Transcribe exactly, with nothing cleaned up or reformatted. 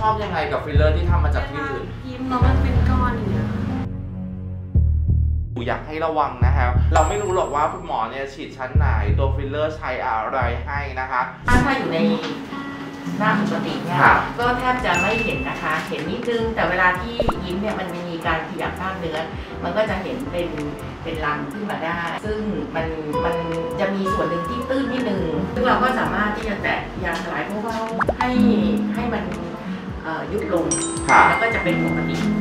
อบยังไงกับฟิลเลอร์ที่ทำมาจากที่อื่นยิ้มแล้วมันเป็นก้อนอย่างเงี้ยอยากให้ระวังนะครับเราไม่รู้หรอกว่าคุณหมอเนี่ยฉีดชั้นไหนตัวฟิลเลอร์ใช้อะไรให้นะคะถ้าถ้าอยู่ในหน้าปกติเนี่ยก็แทบจะไม่เห็นนะคะเห็นนิดนึงแต่เวลาที่ยิ้มเนี่ยมันมีการขยับกล้ามเนื้อมันก็จะเห็นเป็นเป็นรังขึ้นมาได้ซึ่งมันมันจะมีส่วนหนึ่งที่ตื้นนิดนึงซึ่งเราก็สามารถที่จะแตะยาสลายเบาๆให้ให้มันยุบลงแล้วก็จะเป็นปกติ